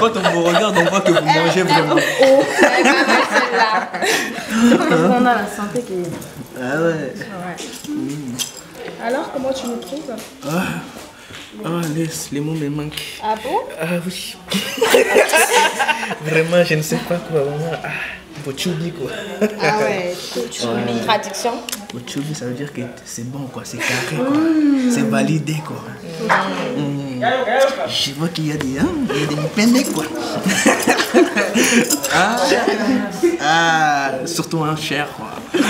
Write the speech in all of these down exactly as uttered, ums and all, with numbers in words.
Quand on vous regarde, on voit que vous mangez vraiment. Oh, celle-là. C'est parce qu'on a la santé qui est... Ah ouais. Ouais. Mmh. Alors, comment tu me trouves? Ah, ah les, les mots me manquent. Ah bon? Ah oui. Vraiment, je ne sais pas quoi. Vraiment. Ah, Bochoubi quoi. Ah ouais, Bochoubi. Ouais. Traduction? Bochoubi, ça veut dire que c'est bon quoi, c'est carré quoi. Mmh. C'est validé quoi. Mmh. Mmh. Je vois qu'il y a des, hein, il y a des mipendés quoi. Ah, ah, surtout un cher quoi.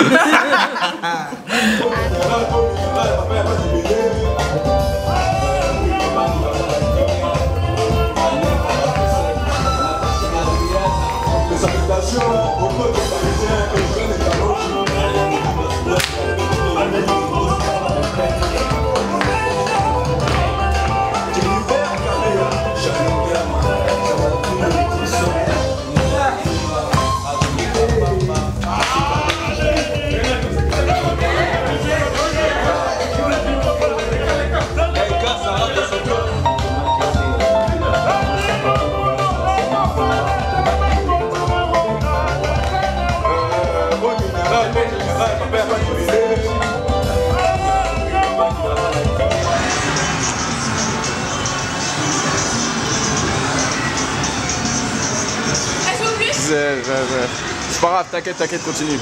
C'est pas grave, t'inquiète, t'inquiète, continue.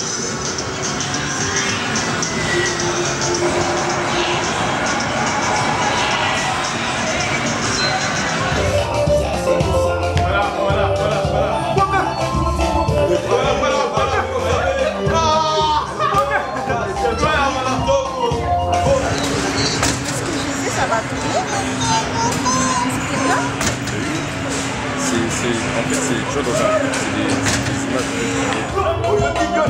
En fait, c'est toujours dans un... C'est des, des images de...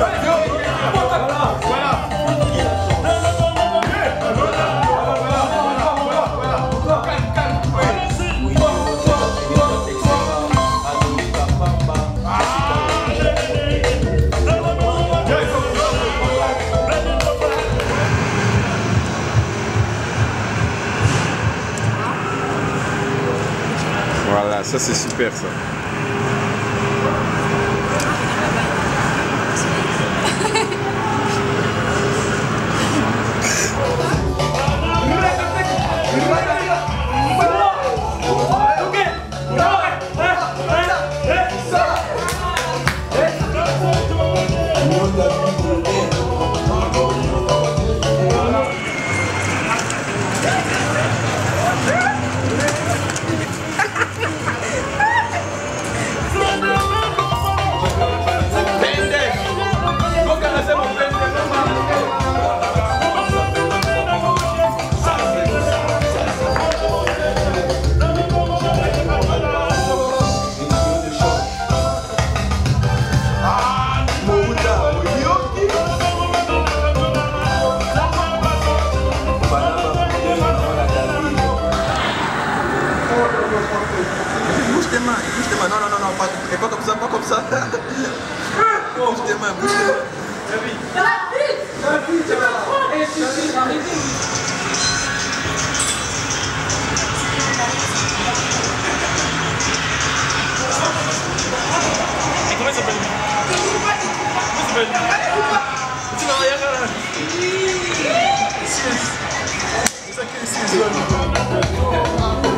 Voilà, ça c'est super ça. Bouge tes mains, bouge tes mains. Non, non, non, non, pas, et pas comme ça, pas comme ça. Bouge tes mains, bouge tes mains. Dans la pute! Dans la pute, tu vas prendre et tu vas arrêter. Et comment il s'appelle? Comment il s'appelle? Tu n'as rien là. C'est ça qui est ici.